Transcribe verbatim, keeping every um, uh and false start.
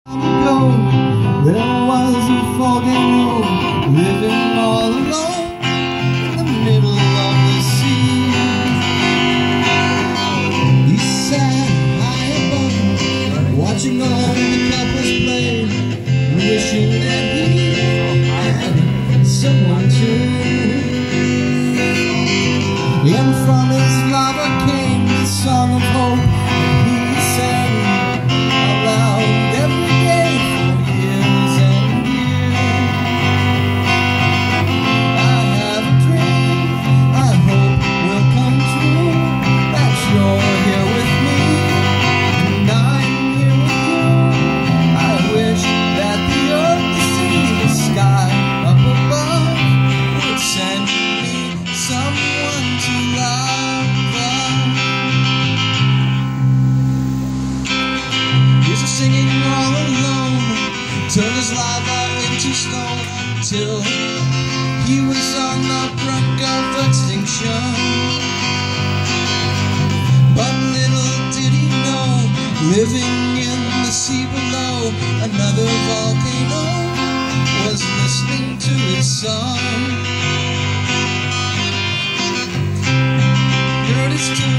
Ago, there was a volcano living all alone in the middle of the sea. He sat high above, watching all the couples play, wishing that he had someone to. And from his lava came the song of hope, and he sang aloud every day for years and years. I have a dream I hope will come true, that you're here with me and I'm here with you. I wish that the earth, the sea, the sky up above would send me someone to love. Singing all alone, turned his lava into stone until he was on the brink of extinction. But little did he know, living in the sea below, another volcano was listening to his song. Heard his tune